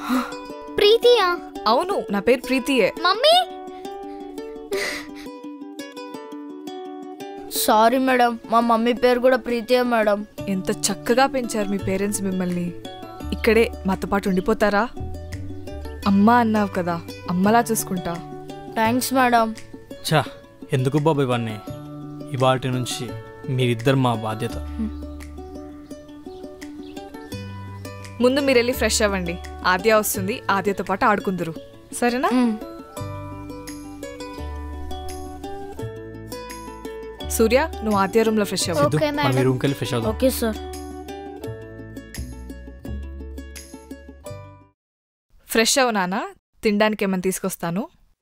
ప్రీతియా? అవును, నా పేరు ప్రీతియే. మమ్మీ సారీ మేడం, మా మమ్మీ పేరు కూడా ప్రీతియే మేడం. ఎంత చక్కగా పెంచారు మీ పేరెంట్స్ మిమ్మల్ని. ఇక్కడే మాతో పాటు ఉండిపోతారా? అమ్మ అన్నావు కదా, అమ్మలా చూసుకుంటా. Thanks madam. చా, ఎందుకు బాబు ఇవన్నీ? ఇవాటి నుంచి మీరిద్దరు మా బాధ్యత. ముందు మీరు వెళ్ళి ఫ్రెష్ అవ్వండి. ఆద్య వస్తుంది, ఆద్యతో పాటు ఆడుకుందరు. సరేనా? సూర్య, నువ్వు ఆద్య రూమ్ లో ఫ్రెష్ అవ్వదు. మనం రూమ్కి వెళ్ళి ఫ్రెష్ అవుదాం. Okay sir. ఫ్రెష్ అవ్వు నాన్న, తినడానికి ఏమైనా తీసుకొస్తాను.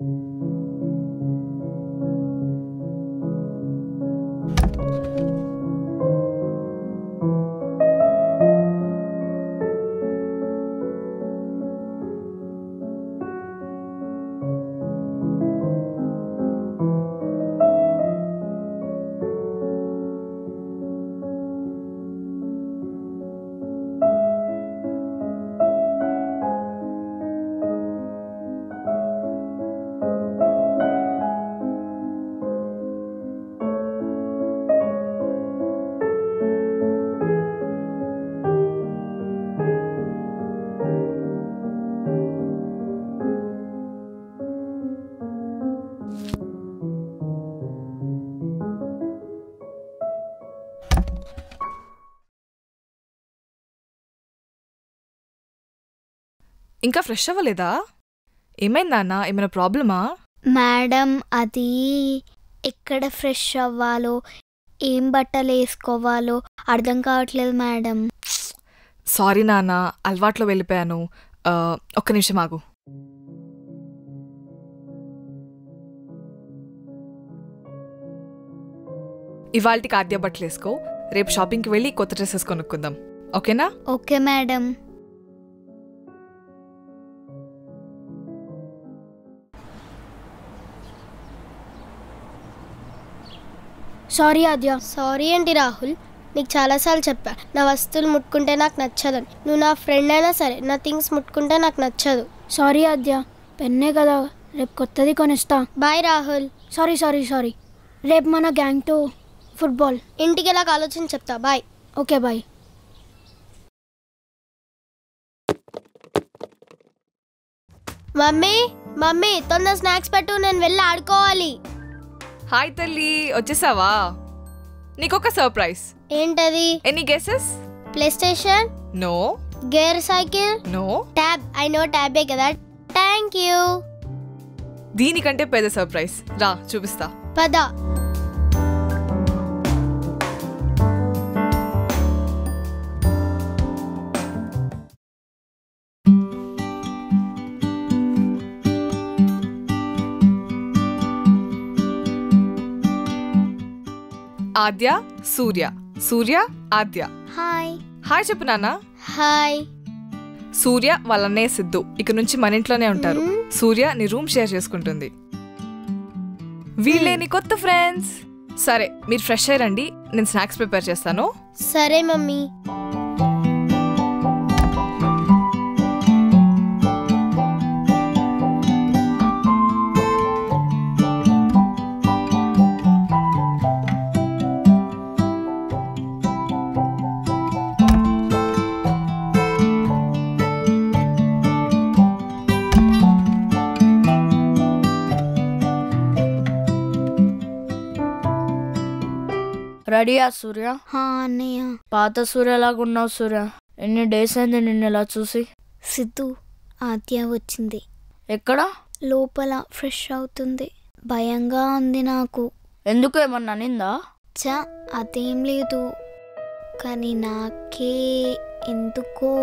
ఇంకా ఫ్రెష్ అవ్వలేదా? ఏమైందా అన్న? ఏమైనా ప్రాబ్లమా? మేడం, అది ఎక్కడ ఫ్రెష్ అవ్వాలో, ఏం బట్టలు వేసుకోవాలో అర్థం కావట్లేదు మేడం. సారీ నాన్న, అలవాట్లో వెళ్ళిపోయాను. ఒక్క నిమిషం ఆగు. ఇవాళకి ఆద్య బట్టలు వేసుకో. రేపు షాపింగ్కి వెళ్ళి కొత్త డ్రెస్సెస్ కొనుక్కుందాం. ఓకేనా? Okay madam. Sorry Aadya. Sorry ఏంటి రాహుల్, నీకు చాలాసార్లు చెప్పా నా వస్తువులు ముట్టుకుంటే నాకు నచ్చదని. నువ్వు నా ఫ్రెండ్ అయినా సరే నా థింగ్స్ ముట్టుకుంటే నాకు నచ్చదు. సారీ ఆద్య, పెన్నే కదా, రేపు కొత్తది కొనిస్తా. Bye Rahul. Sorry sorry sorry. రేపు మన గ్యాంగ్తో ఫుట్బాల్. ఇంటికి ఎలా ఆలోచన చెప్తా. Bye. Okay bye. Mummy mummy, తొందర స్నాక్స్ పెట్టు, నేను వెళ్ళి ఆడుకోవాలి. హాయ్ తల్లి, వచ్చేసావా? నీకొక సర్ప్రైజ్. ఏంటది? Any guesses? Play station? No. Gear cycle? No. Tab? I know ట్యాబే కదా. Thank you. దీనికంటే పెద్ద సర్ప్రైజ్ రా, చూపిస్తా. పద. ఆద్య, సూర్య. సూర్య, ఆద్య. హాయ్. హాయ్ చెప్పు నాన్న. హాయ్. సూర్య వాళ్ళ అన్నయ్య సిద్ధు ఇక నుంచి మన ఇంట్లోనే ఉంటారు. సూర్య నీ రూమ్ షేర్ చేసుకుంటుంది. వీళ్ళే నీ కొత్త ఫ్రెండ్స్. సరే, మీరు ఫ్రెష్ అయ్యండి, నేను స్నాక్స్ ప్రిపేర్ చేస్తాను. సరే మమ్మీ. రెడీయా సూర్య? అన్నయ్య. పాత సూర్యలాగా ఉన్నావు సూర్య. ఎన్ని డేస్ అయింది నిన్ను ఇలా చూసి. సిద్ధు, ఆద్య వచ్చింది. ఎక్కడ? లోపల ఫ్రెష్ అవుతుంది. భయంగా ఉంది నాకు. ఎందుకు, ఏమన్నా నిందా? అదేం లేదు, కానీ నాకే ఎందుకో.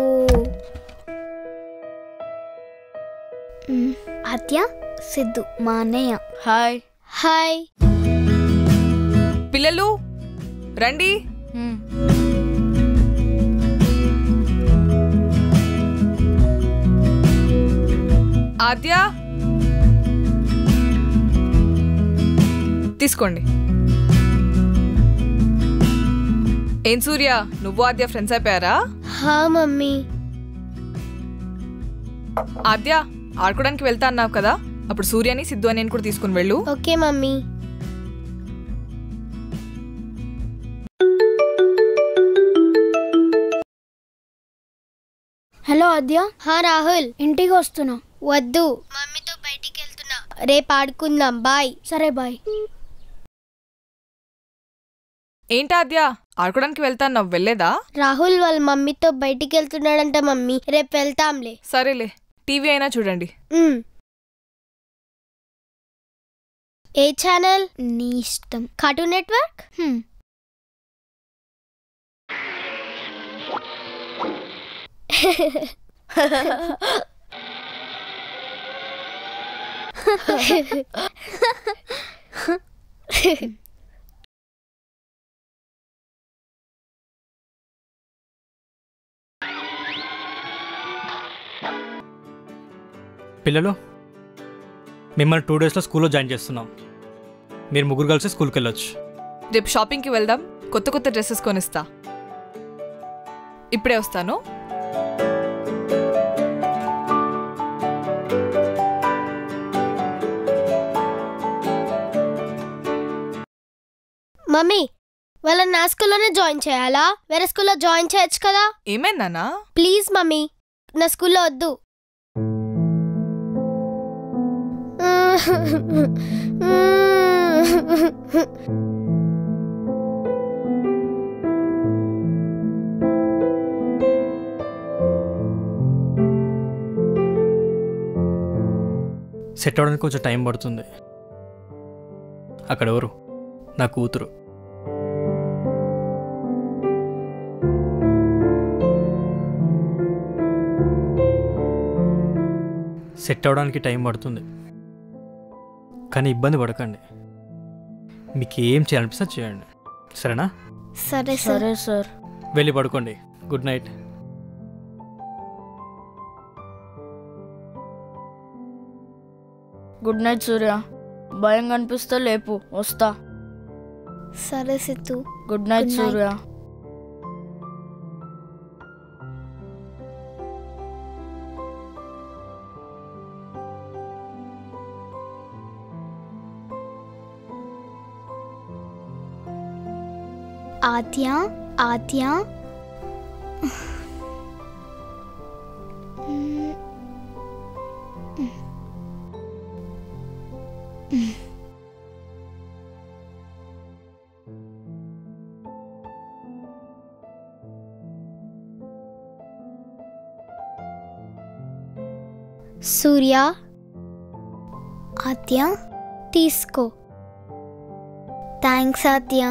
ఆద్య, సిద్ధు మా అన్నయ్య. హాయ్. హాయ్. పిల్లలు రండి. ఆద్య తీసుకోండి. ఏం సూర్య, నువ్వు ఆద్య ఫ్రెండ్స్ అయిపోయారా? హా మమ్మీ. ఆద్య ఆడుకోవడానికి వెళ్తా అన్నావు కదా, అప్పుడు సూర్యని సిద్ధు అని నేను కూడా తీసుకుని వెళ్ళు. Okay mummy. హలో ఆద్య. హా రాహుల్. ఇంటికి వస్తున్నా. వద్దు, మమ్మీతో బయటికి వెళ్తున్నా. రేపు ఆడుకుందాం. బాయ్. సరే బాయ్. ఏంటి ఆద్య ఆడుకోవడానికి వెళ్తా అన్నావు, వెళ్ళేదా? రాహుల్ వాళ్ళ మమ్మీతో బయటికి వెళ్తున్నాడంట మమ్మీ. రేపు వెళ్తాంలే. సరేలే, టీవీ అయినా చూడండి. ఏ ఛానల్? నీ ఇష్టం. Cartoon network. పిల్లలు, మిమ్మల్ని 2 డేస్లో స్కూల్లో జాయిన్ చేస్తున్నాం. మీరు ముగ్గురు కలిసి స్కూల్కి వెళ్ళొచ్చు. రేపు షాపింగ్కి వెళ్దాం, కొత్త కొత్త డ్రెస్సెస్ కొనిస్తా. ఇప్పుడే వస్తాను. మమ్మీ, వాళ్ళని నా స్కూల్లోనే జాయిన్ చేయాలా? వేరే స్కూల్లో జాయిన్ చేయొచ్చు కదా? ఏమైందన్నా? ప్లీజ్ మమ్మీ, నా స్కూల్లో వద్దు. సెట్ అవ్వడానికి కొంచెం టైం పడుతుంది. అక్కడ ఎవరు? నా కూతురు. సెట్ అవ్వడానికి టైం పడుతుంది, కానీ ఇబ్బంది పడకండి. మీకు ఏం చేయాలనిపిస్తే చేయండి, సరేనా? సరే సరే సార్. వెళ్ళి పడుకోండి. Good night. Good night Surya. భయం కనిపిస్తే లేపు, వస్తా. సరే సిద్ధు. Good night Surya. ఆద్య ఆద్య సూర్య, ఆద్య తీసుకో. థ్యాంక్స్ ఆద్య.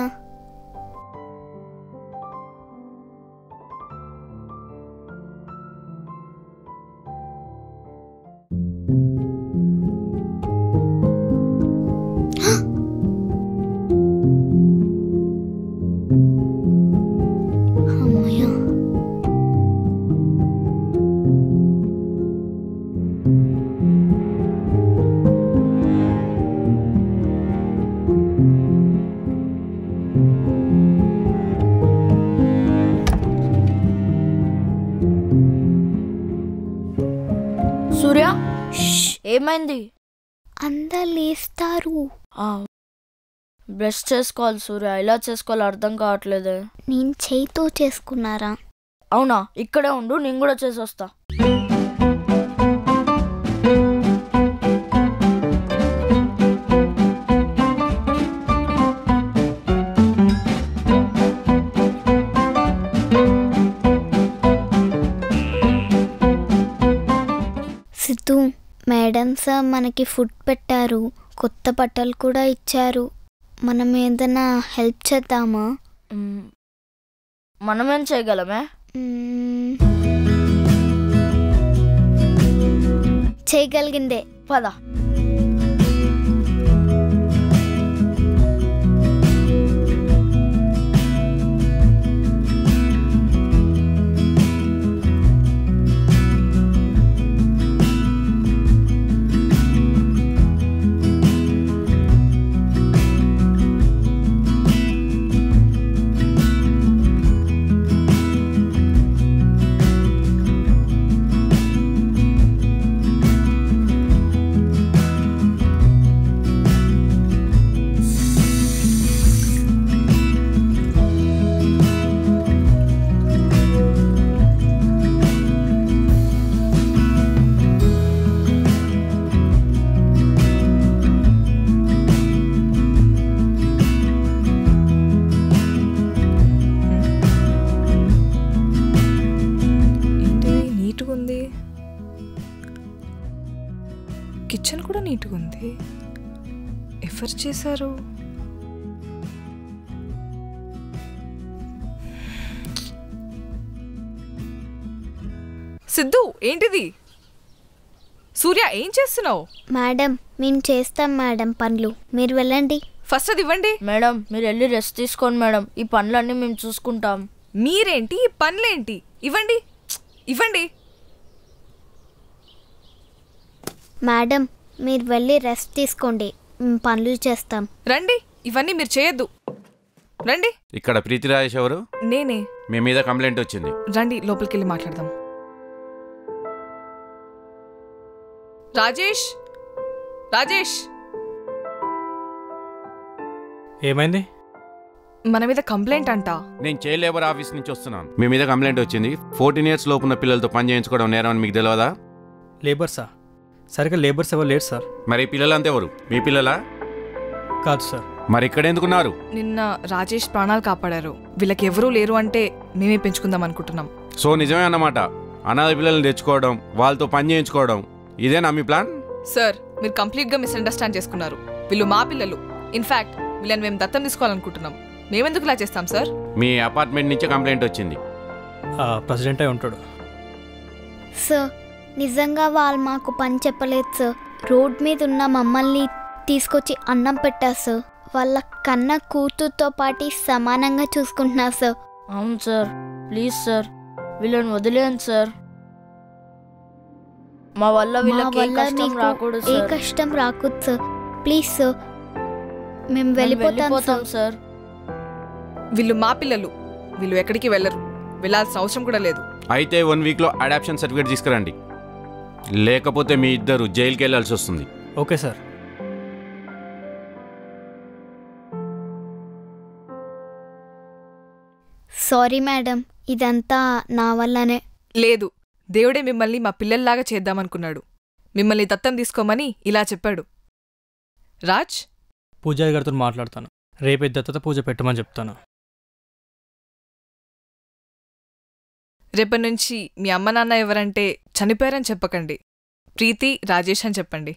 సూర్య, ఏమైంది? అందరు లేస్తారు. బ్రష్ చేసుకోవాలి సూర్య, ఇలా చేసుకోవాలి అర్థం కావట్లేదే. నేను చేయితో చేసుకున్నారా? అవునా? ఇక్కడే ఉండు, నేను కూడా చేసి వస్తా. సిద్ధు, మేడం సార్ మనకి ఫుడ్ పెట్టారు, కొత్త బట్టలు కూడా ఇచ్చారు. మనం ఏదైనా హెల్ప్ చేద్దామా? మనమేం చేయగలమే? చేయగలిగిందే. పద. కిచెన్ కూడా నీట్గా ఉంది. ఎవరు చేశారు? సిద్ధు, ఏంటిది? సూర్య, ఏం చేస్తున్నావు? మేడం మేము చేస్తాం మేడం పనులు, మీరు వెళ్ళండి. ఫస్ట్ అది ఇవ్వండి. మేడం మీరు వెళ్ళి రెస్ట్ తీసుకోండి మేడం, ఈ పనులన్నీ మేము చూసుకుంటాం. మీరేంటి, ఈ పనులేంటి? ఇవ్వండి, ఇవ్వండి. మేడం మీరు వెళ్ళి రెస్ట్ తీసుకోండి, మేము పనులు చేస్తాం. రండి, ఇవన్నీ మీరు చేయొద్దు. రండి. ఇక్కడ ప్రీతి రాజేష్ ఎవరు? నేనే. మీ మీద కంప్లైంట్ వచ్చింది. రండి, లోపలికి వెళ్ళి మాట్లాడదాం. రాజేష్, రాజేష్, ఏమైంది? మన మీద కంప్లైంట్ అంట. నేను చైల్డ్ లేబర్ ఆఫీస్ నుంచి వస్తున్నాను. మీ మీద కంప్లైంట్ వచ్చింది. 14 years లోపు ఉన్న పిల్లలతో పని చేయించుకోవడం నేరం అని మీకు తెలియదా? లేబర్సా? సరిగ్గా లేబర్స్ ఎవరు లేరు సార్. మరి పిల్లలంతా ఎవరు? మీ పిల్లలా? కాదు సార్. మరి ఇక్కడ ఎందుకున్నారు? నిన్న రాజేష్ ప్రాణాలు కాపాడారు. వీళ్ళకి ఎవరూ లేరు అంటే మేమే పెంచుకుందాం అనుకుంటున్నాం. సో నిజమే అన్నమాట. అనాథ పిల్లల్ని తెచ్చుకోవడం, వాళ్ళతో పని చేయించుకోవడం, ఇదేనా మీ ప్లాన్? సార్, మీరు కంప్లీట్గా మిస్అండర్స్టాండ్ చేసుకున్నారు. వీళ్ళు మా పిల్లలు. ఇన్ఫాక్ట్ వీళ్ళని మేము దత్తం తీసుకోవాలనుకుంటున్నాం. మేమెందుకు ఇలా చేస్తాం సార్? మీ అపార్ట్మెంట్ నుంచే కంప్లైంట్ వచ్చింది. ప్రెసిడెంట్ అయి ఉంటాడు. సార్ నిజంగా వాళ్ళు మాకు పని చెప్పలేదు సార్. రోడ్ మీద ఉన్న మమ్మల్ని తీసుకొచ్చి అన్నం పెట్టారు సార్. వాళ్ళ కన్న కూతురుతో పాటు సమానంగా చూసుకుంటున్నారు సార్. అవును సార్, ప్లీజ్ సార్ వీళ్ళని వదిలేయండి సార్. మా వల్ల వీళ్ళకి ఏ కష్టం రాకూడదు ఏ సార్. కష్టం రాకూడదు సార్. ప్లీజ్ సార్ మేము వెళ్ళిపోతాం సార్. వీళ్ళు మా పిల్లలు. వీళ్ళు ఎక్కడికి వెళ్ళరు. వెళ్ళాల్సిన అవసరం కూడా లేదు. అయితే 1 weekలో అడాప్షన్ సర్టిఫికేట్ తీసుకురండి, లేకపోతే మీ ఇద్దరు జైలుకి వెళ్ళాల్సి వస్తుంది. Okay sir. సారీ మేడం, ఇదంతా నా వల్లనే. లేదు, దేవుడే మిమ్మల్ని మా పిల్లల్లాగా చేద్దామనుకున్నాడు. మిమ్మల్ని దత్తం తీసుకోమని ఇలా చెప్పాడు. రాజ్, పూజారి గారితో మాట్లాడతాను. రేపే దత్తత పూజ పెట్టమని చెప్తాను. రేపటి నుంచి మీ అమ్మ నాన్న ఎవరంటే చనిపోయారని చెప్పకండి. ప్రీతి, రాజేష్ అని చెప్పండి.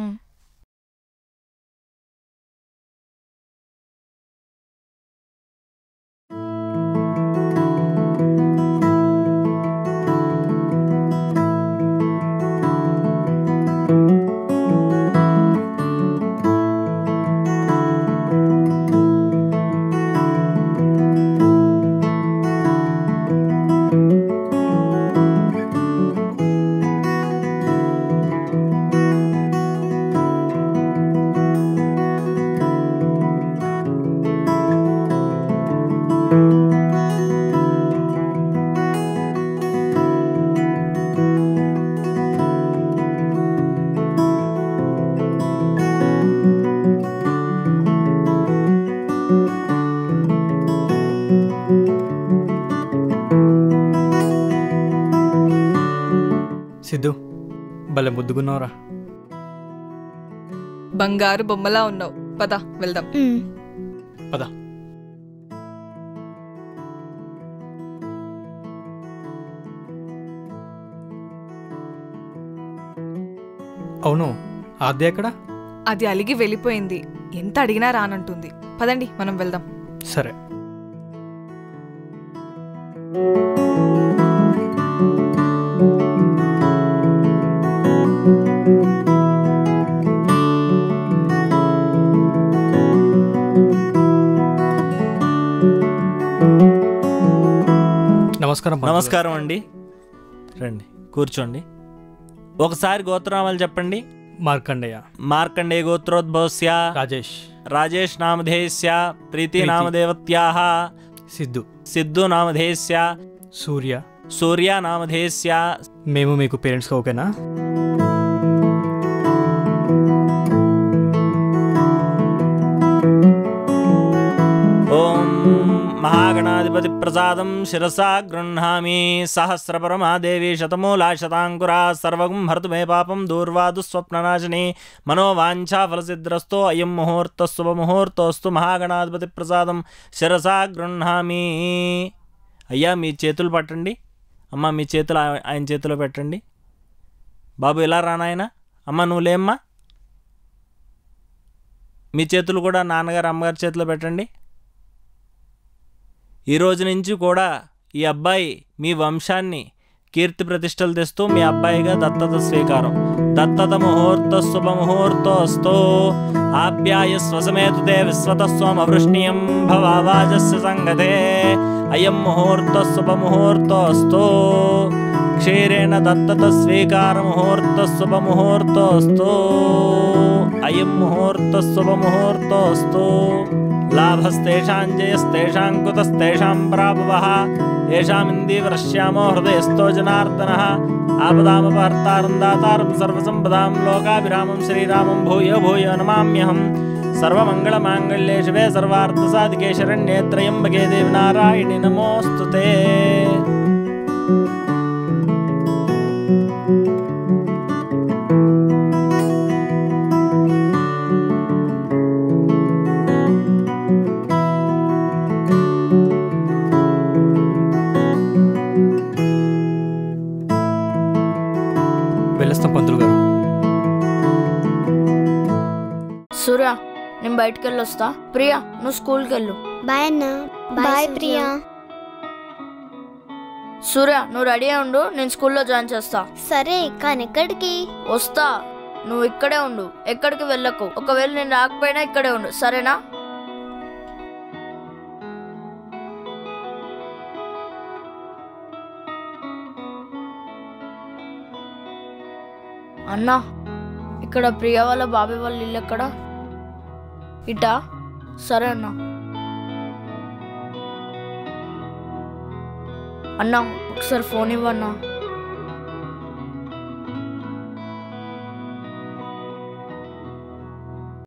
సిద్ధు, భలే ముద్దుగున్నావురా. బంగారు బొమ్మలా ఉన్నావు. పద వెళ్దాం. పద. అవును, ఆద్య ఎక్కడ? అది అలిగి వెళ్ళిపోయింది. ఎంత అడిగినా రానంటుంది. పదండి, మనం వెళ్దాం. సరే. నమస్కారం. నమస్కారం అండి. రండి కూర్చోండి. ఒకసారి గోత్రనామాలు చెప్పండి. మార్కండేయ. మార్కండేయ గోత్రోద్భవస్య రాజేష్. రాజేష్ నామధేయస్య ప్రీతి నామదేవత్యాః సిద్ధు. సిద్ధు నామధేయస్య సూర్య. సూర్య నామధేయస్య. మేము మీకు పేరెంట్స్గా ఓకేనా? ఓం మహాగణాధిపతి ప్రసాదం శిరసా గృహ్ణామి. సహస్రపరమాదేవి శతమూలా శతాంకురా సర్వగం హర్తు మే పాపం దూర్వాదు స్వప్ననాశిని మనోవాంఛా ఫలసిద్రస్తో అయం ముహూర్త శుభముహూర్తోస్తు. మహాగణాధిపతి ప్రసాదం శిరసా గృహ్ణామి. అయ్యా మీ చేతులు పట్టండి. అమ్మ మీ చేతులు ఆయన చేతిలో పెట్టండి. బాబు ఇలా రానాయన. అమ్మ నువ్వు లేమ్మా. మీ చేతులు కూడా నాన్నగారు అమ్మగారి చేతిలో పెట్టండి. ఈ రోజు నుంచి కూడా ఈ అబ్బాయి మీ వంశాన్ని కీర్తి ప్రతిష్టలు తెస్తూ మీ అబ్బాయిగా దత్తత స్వీకారం. దత్తత ముహూర్త శుభముహూర్తోస్తో ఆప్యాయ స్వసమేతుతే విశ్వత స్వమవృష్ణీయం భవావాజస్య సంగతే అయం ముహూర్త శుభముహూర్తోస్తో క్షీరేణ దత్తత స్వీకార ముహూర్త శుభముహూర్తోస్తో అయం ముహూర్త శుభముహూర్తోస్తో లాభస్తేషాం జయస్తేషాం కుతస్తేషాం ప్రాభవః ఏషామిందీవరశ్యామో హృదయస్థో జనార్దనః ఆపదామపహర్తారం దాతారం సర్వసంపదాం లోకాభిరామం శ్రీరామం భూయో భూయో నమామ్యహం. సర్వమంగళమాంగళ్యే శివే సర్వార్థసాధికే శరణ్యే త్రయంబకే దేవి నారాయణి నమోస్తుతే. వెళ్ళొస్తాం పంతులు గారు. సూర్య, నేను బయటికి వెళ్ళొస్తా. ప్రియా, నువ్వు స్కూల్కి వెళ్ళు. బాయ్ అన్న. బాయ్ ప్రియా. సూర్య, నువ్వు రెడీ అయి ఉండు, నేను స్కూల్లో జాయిన్ చేస్తా. సరే, కానీ ఎక్కడికి? వస్తా, నువ్వు ఇక్కడే ఉండు, ఎక్కడికి వెళ్ళకు. ఒకవేళ నేను రాకపోయినా ఇక్కడే ఉండు, సరేనా? అన్నా, ఇక్కడ ప్రియా వాళ్ళ బాబాయ్ వాళ్ళ ఇల్లు ఎక్కడ? ఇటా? సరే అన్నా. అన్నా, ఒకసారి ఫోన్ ఇవ్వన్నా.